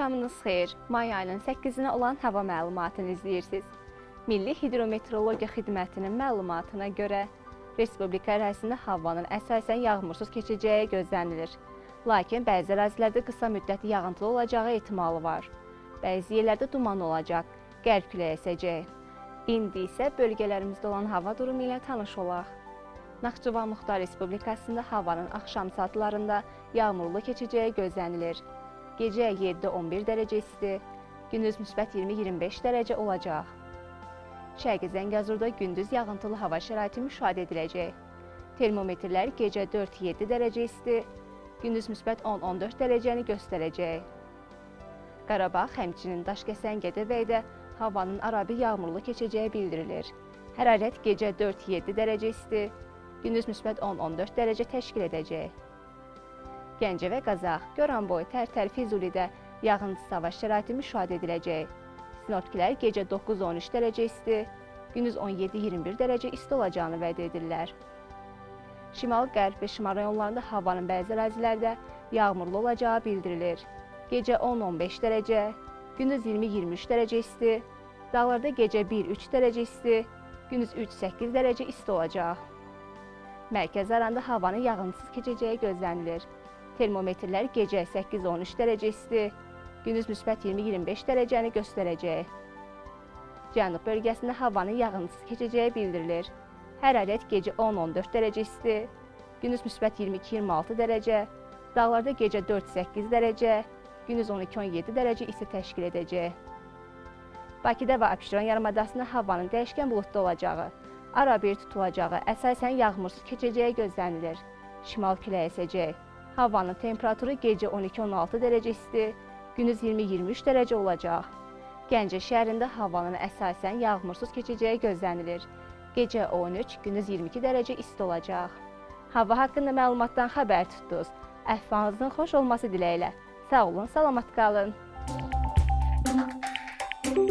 Axşamınız xeyir. May ayının 8-nə olan hava məlumatını izləyirsiniz. Milli Hidrometeorologiya Xidmətinin məlumatına görə Respublika ərazisində havanın əsasən yağmursuz keçəcəyi gözlənilir. Lakin bəzi ərazilərdə qısa müddətli yağıntılı olacağı ehtimalı var. Bəzi yerlərdə duman olacaq, qərb küləyi əsəcək. İndi isə bölgələrimizdə olan hava durumu ilə tanış olaq. Naxçıvan Muxtar Respublikasında havanın axşam saatlarında yağmurlu keçəcəyi gözlənilir. Gecə 7-11 dərəcə isti, gündüz müsbət 20-25 dərəcə olacaq. Şərqi Zəngəzurda gündüz yağıntılı hava şəraiti müşahidə ediləcək. Termometrlər gecə 4-7 dərəcə isti, gündüz müsbət 10-14 dərəcəni göstərəcək. Qarabağ, həmçinin Daşkəsən, Gədəbəydə havanın arabir yağmurlu keçəcəyi bildirilir. Hərarət gecə 4-7 dərəcə isti, gündüz müsbət 10-14 dərəcə təşkil edəcək. Gəncə və Qazax, Goranboy, Tərtər, Füzulidə yağıntısı hava şəraiti müşahidə ediləcək. Sinoptiklər gecə 9-13 dərəcə isti, gündüz 17-21 dərəcə isti olacağını vəd edirlər. Şimal, qərb və şimal rayonlarında havanın bəzi ərazilərdə yağmurlu olacağı bildirilir. Gecə 10-15 dərəcə, gündüz 20-23 dərəcə isti, dağlarda gecə 1-3 dərəcə isti, gündüz 3-8 dərəcə isti olacaq. Mərkəz aranda havanın yağıntısız keçəcəyi gözlənilir. Termometrlər gecə 8-13 dərəcə isti, gündüz müsbət 20-25 dərəcəni göstərəcək. Cənub bölgəsində havanın yağıntısız keçəcəyi bildirilir. Hərarət gecə 10-14 dərəcə isti, gündüz müsbət 22-26 dərəcə, dağlarda gecə 4-8 dərəcə, gündüz 12-17 dərəcə isti təşkil edəcək. Bakıda və Abşeron yarımadasında havanın dəyişkən buludlu olacağı, arabir tutulacağı, əsasən yağmursuz keçəcəyi gözlənilir. Şimal küləyi əsəcək. Havanın temperaturu gecə 12-16 dərəcə isti, gündüz 20-23 dərəcə olacaq. Gəncə şəhərində havanın əsasən yağmursuz keçəcəyi gözlənilir. Gecə 13, gündüz 22 dərəcə isti olacaq. Hava haqqında məlumatdan xəbər tutdunuz. Əhvalınızın xoş olması diləyilə. Sağ olun, salamat qalın.